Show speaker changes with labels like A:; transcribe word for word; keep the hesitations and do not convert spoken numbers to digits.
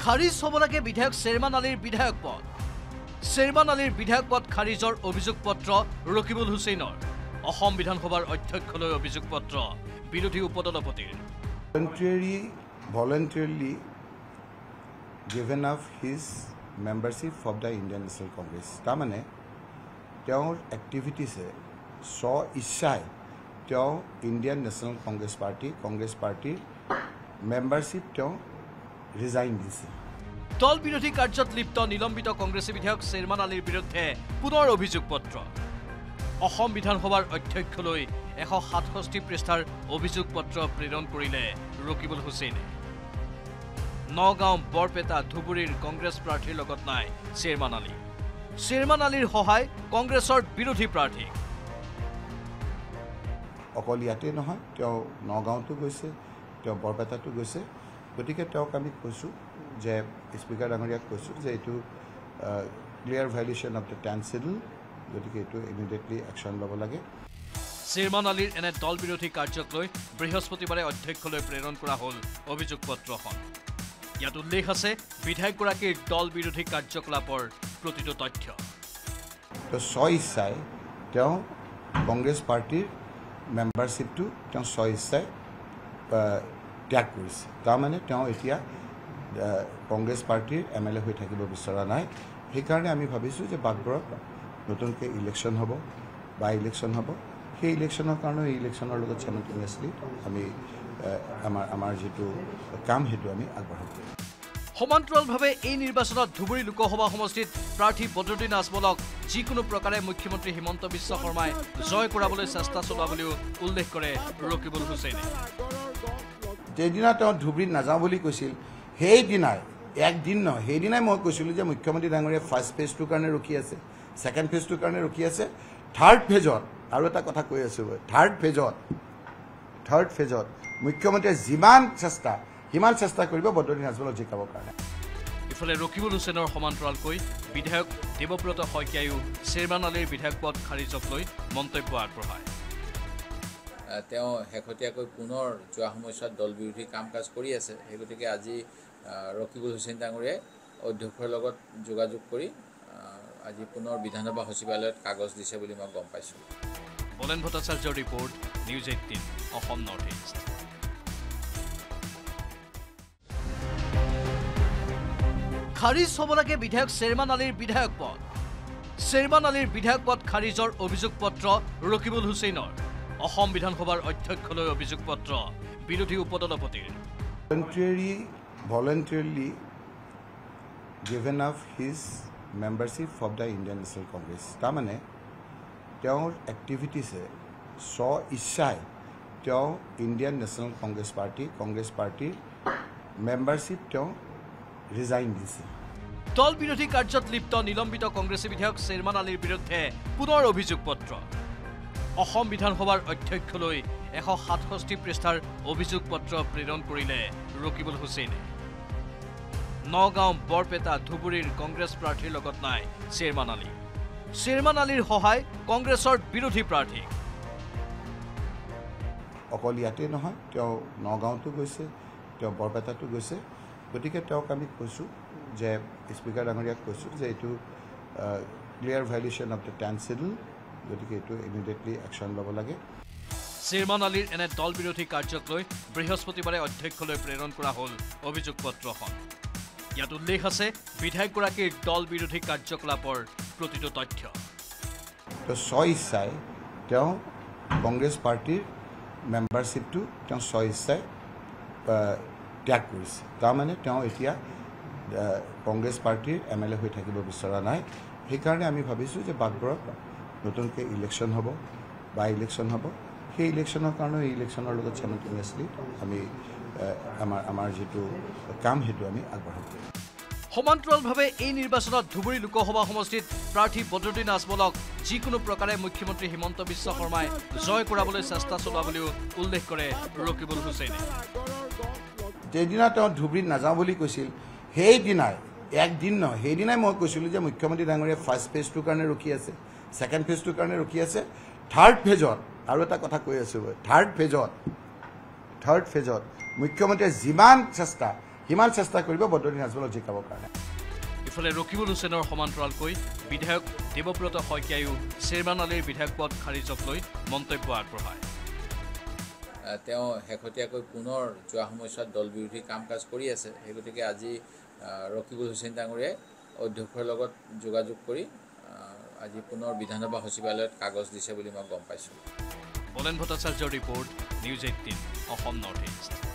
A: খাৰিজ হ'ব লাগে বিধায়ক শ্বেৰমান আলীৰ বিধায়ক পদ শ্বেৰমান আলীৰ বিধায়ক পদ খাৰিজৰ অভিযোগ পত্ৰ ৰকিবুল হুছেইনৰ অসম বিধানসভাৰ অধ্যক্ষলৈ অভিযোগ পত্ৰ বিৰোধী উপদলপতিৰ
B: voluntarily voluntarily given up his membership of the Indian National Congress তাৰমানে তেওঁৰ এক্টিভিটিছে স্ব ইচ্ছাই তেওঁ Indian national Congress party Congress পাৰ্টিৰ মেম্বাৰশ্বিপ তেওঁ ৰিজাইন দিছে
A: দল বিৰোধী কাৰ্যত লিপ্ত নিলম্বিত কংগ্ৰেছী বিধায়ক শ্বেৰমান আলীৰ বিৰুদ্ধে পুনৰ অভিযোগ পত্ৰ অসম বিধানসভাৰ অধ্যক্ষলৈ এশ সাতষষ্ঠি পৃষ্ঠাৰ অভিযোগ পত্ৰ প্ৰেৰণ কৰিলে ৰকিবুল হুছেইনে নগাঁও বৰপেটা ধুবুৰীৰ কংগ্ৰেছ প্ৰাৰ্থীৰ লগত নাই শ্বেৰমান আলী শ্বেৰমান আলীৰ সহায় কংগ্ৰেছৰ বিৰোধী প্ৰাৰ্থী
B: অকল ইয়াতে নহয় তেওঁ নগাঁওতো গৈছে তেওঁ বৰপেটাতো গৈছে গতিকে তেওঁক আমি কৈছোঁ যে স্পীকাৰ ডাঙৰীয়াক কৈছোঁ যে এইটো clear violation of the ten schedule গতিকে এইটো ইমিডিয়েটলি একশ্যন ল'ব লাগে
A: শ্বেৰমান আলীৰ এনে দল বিৰোধী কাৰ্যক লৈ বৃহস্পতিবাৰে অধ্যক্ষলৈ প্ৰেৰণ কৰা হ'ল অভিযোগ পত্ৰখন ইয়াত উল্লেখ আছে বিধায়কগৰাকীৰ দল বিৰোধী কাৰ্যকলাপৰ প্ৰতিটো তথ্য
B: তো স্ব ইচ্ছাই তেওঁ কংগ্ৰেছ পাৰ্টিৰ মেম্বাৰশ্বিপটো তেওঁ স্ব ইচ্ছাই ত্যাগ কৰিছে তাৰমানে তেওঁ এতিয়া কংগ্ৰেছ পাৰ্টিৰ এম এল এ হৈ থাকিব বিচৰা নাই সেইকাৰণে আমি ভাবিছোঁ যে বাগবৰত নতুনকৈ ইলেকশ্যন হ'ব বা ইলেকশ্যন হ'ব সেই ইলেকশ্যনৰ কাৰণে এই ইলেকশ্যনৰ লগত চাইমলটেনিয়াছলি আমি আমাৰ আমাৰ যিটো কাম সেইটো আমি আগবঢ়াব
A: সমান্তৰালভাৱে এই নিৰ্বাচনত ধুবুৰী লোকসভা সমষ্টিত প্ৰাৰ্থী বদৰুদ্দিন আজমলক যিকোনো প্ৰকাৰে মুখ্যমন্ত্ৰী হিমন্ত বিশ্ব শৰ্মাই জয় কৰাবলৈ চেষ্টা চলোৱা বুলিও উল্লেখ কৰে ৰকিবুল হুছেইনে
B: যেদিনা তেওঁ ধুবুৰীত নাযাওঁ বুলি কৈছিল সেইদিনাই একদিন নহয় সেইদিনাই মই কৈছিলোঁ যে মুখ্যমন্ত্ৰী ডাঙৰীয়া ফাৰ্ষ্ট ফেজটোৰ কাৰণে ৰখি আছে ছেকেণ্ড ফেজটোৰ কাৰণে ৰখি আছে থাৰ্ড ফেজত আৰু এটা কথা কৈ আছোঁ মই থাৰ্ড ফেজত থাৰ্ড ফেজত মুখ্যমন্ত্ৰীয়ে যিমান চেষ্টা সিমান চেষ্টা কৰিব বদৰুদ্দিন আজমলক জিকাবৰ কাৰণে
A: ইফালে ৰকিবুল হুছেইনৰ সমান্তৰালকৈ বিধায়ক দেৱব্ৰত শইকীয়ায়ো শ্বেৰমান আলীৰ বিধায়ক পদ খাৰিজক লৈ মন্তব্য আগবঢ়ায়
C: তেওঁ শেহতীয়াকৈ পুনৰ যোৱা সময়ছোৱাত দল বিৰোধী কাম কাজ কৰি আছে সেই গতিকে আজি ৰকিবুল হুছেইন ডাঙৰীয়াই অধ্যক্ষৰ লগত যোগাযোগ কৰি আজি পুনৰ বিধানসভা সচিবালয়ত কাগজ দিছে বুলি মই গম পাইছোঁ
A: বলেন ভট্টাচাৰ্যৰ report news eighteen Assam north east খাৰিজ হ'ব লাগে বিধায়ক শ্বেৰমান আলীৰ বিধায়ক পদ শ্বেৰমান আলীৰ বিধায়ক পদ খাৰিজৰ অভিযোগ পত্ৰ ৰকিবুল হুছেইনৰ অসম বিধানসভাৰ অধ্যক্ষলৈ অভিযোগ পত্ৰ বিৰোধী উপদলপতিৰ
B: voluntarily voluntarily given up his membership of the Indian National Congress তাৰমানে তেওঁৰ এক্টিভিটিছে স্ব ইচ্ছাই তেওঁ Indian national Congress party Congress পাৰ্টিৰ মেম্বাৰশ্বিপ তেওঁ ৰিজাইন দিছে
A: দল বিৰোধী কাৰ্যত লিপ্ত নিলম্বিত কংগ্ৰেছী বিধায়ক শ্বেৰমান আলীৰ বিৰুদ্ধে পুনৰ অভিযোগ পত্ৰ অসম বিধানসভাৰ অধ্যক্ষলৈ এশ সাতষষ্ঠি পৃষ্ঠাৰ অভিযোগ পত্ৰ প্ৰেৰণ কৰিলে ৰকিবুল হুছেইনে নগাঁও বৰপেটা ধুবুৰীৰ কংগ্ৰেছ প্ৰাৰ্থীৰ লগত নাই শ্বেৰমান আলী শ্বেৰমান আলীৰ সহায় কংগ্ৰেছৰ বিৰোধী প্ৰাৰ্থী
B: অকল ইয়াতে নহয় তেওঁ নগাঁওতো গৈছে তেওঁ বৰপেটাতো গৈছে গতিকে তেওঁক আমি কৈছোঁ যে স্পীকাৰ ডাঙৰীয়াক কৈছোঁ যে এইটো clear violation of the ten schedule গতিকে এইটো ইমিডিয়েটলি একশ্যন ল'ব লাগে
A: শ্বেৰমান আলীৰ এনে দল বিৰোধী কাৰ্যক লৈ বৃহস্পতিবাৰে অধ্যক্ষলৈ প্ৰেৰণ কৰা হ'ল অভিযোগ পত্ৰখন ইয়াত উল্লেখ আছে বিধায়কগৰাকীৰ দল বিৰোধী কাৰ্যকলাপৰ প্ৰতিটো তথ্য
B: তো স্ব ইচ্ছাই তেওঁ কংগ্ৰেছ পাৰ্টিৰ মেম্বাৰশ্বিপটো তেওঁ স্ব ইচ্ছাই ত্যাগ কৰিছে তাৰমানে তেওঁ এতিয়া কংগ্ৰেছ পাৰ্টিৰ এম এল এ হৈ থাকিব বিচৰা নাই সেইকাৰণে আমি ভাবিছোঁ যে বাগবৰত নতুনকৈ ইলেকশ্যন হ'ব বা ইলেকশ্যন হ'ব সেই ইলেকশ্যনৰ কাৰণে এই ইলেকশ্যনৰ লগত চাইমলটেনিয়াছলি আমি আমাৰ আমাৰ যিটো কাম সেইটো আমি আগবঢ়াব
A: সমান্তৰালভাৱে এই নিৰ্বাচনত ধুবুৰী লোকসভা সমষ্টিত প্ৰাৰ্থী বদৰুদ্দিন আজমলক যিকোনো প্ৰকাৰে মুখ্যমন্ত্ৰী হিমন্ত বিশ্ব শৰ্মাই জয় কৰাবলৈ চেষ্টা চলোৱা বুলিও উল্লেখ কৰে ৰকিবুল হুছেইনে
B: যেদিনা তেওঁ ধুবুৰীত নাযাওঁ বুলি কৈছিল সেইদিনাই একদিন নহয় সেইদিনাই মই কৈছিলোঁ যে মুখ্যমন্ত্ৰী ডাঙৰীয়া ফাৰ্ষ্ট ফেজটোৰ কাৰণে ৰখি আছে ছেকেণ্ড ফেজটোৰ কাৰণে ৰখি আছে থাৰ্ড ফেজত আৰু এটা কথা কৈ আছোঁ মই থাৰ্ড ফেজত থাৰ্ড ফেজত মুখ্যমন্ত্ৰীয়ে যিমান চেষ্টা সিমান চেষ্টা কৰিব বদৰুদ্দিন আজমলক জিকাবৰ কাৰণে।
A: ইফালে ৰকিবুল হুছেইনৰ সমান্তৰালকৈ বিধায়ক দেৱব্ৰত শইকীয়ায়ো শ্বেৰমান আলীৰ বিধায়ক পদ খাৰিজক লৈ মন্তব্য আগবঢ়ায়।
C: তেওঁ শেহতীয়াকৈ পুনৰ যোৱা সময়ছোৱাত দল বিৰোধী কাম কাজ কৰি আছে, সেই গতিকে আজি ৰকিবুল হুছেইন ডাঙৰীয়াই অধ্যক্ষৰ লগত যোগাযোগ কৰি আজি পুনৰ বিধানসভা সচিবালয়ত কাগজ দিছে বুলি মই গম পাইছোঁ।
A: বলেন ভট্টাচাৰ্যৰ report, news eighteen Assam north east.